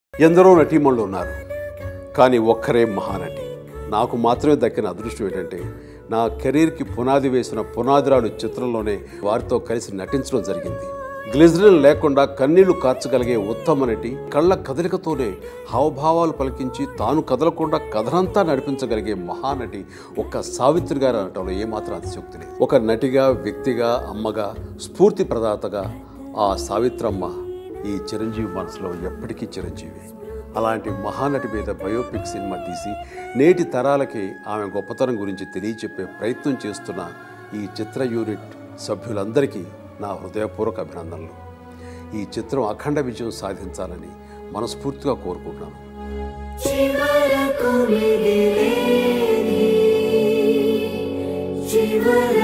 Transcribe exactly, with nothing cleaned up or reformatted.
ఎందరో నటీమణులు ఉన్నారు, కానీ ఒక్కరే మహానటి. నాకు మాత్రమే దక్కిన అదృష్టం ఏంటంటే నా కెరీర్కి పునాది వేసిన పునాదిరాలు చిత్రంలోనే వారితో కలిసి నటించడం జరిగింది. గ్లిజరిన్ లేకుండా కన్నీళ్లు కార్చగలిగే ఉత్తమ నటి, కళ్ళ కదలికతోనే హావభావాలు పలికించి తాను కదలకుండా కథనంతా నడిపించగలిగే మహానటి ఒక్క సావిత్రి గారు అనటంలో ఏమాత్రం అతిశయోక్తి లేదు. ఒక నటిగా, వ్యక్తిగా, అమ్మగా, స్ఫూర్తి ప్రదాతగా ఆ సావిత్రమ్మ ఈ చిరంజీవి మనసులో ఎప్పటికీ చిరంజీవి. అలాంటి మహానటి మీద బయోపిక్ సినిమా తీసి నేటి తరాలకి ఆమె గొప్పతనం గురించి తెలియచెప్పే ప్రయత్నం చేస్తున్న ఈ చిత్ర యూనిట్ సభ్యులందరికీ నా హృదయపూర్వక అభినందనలు. ఈ చిత్రం అఖండ విజయం సాధించాలని మనస్ఫూర్తిగా కోరుకుంటున్నాను. చివరకు మిగిలేది చివర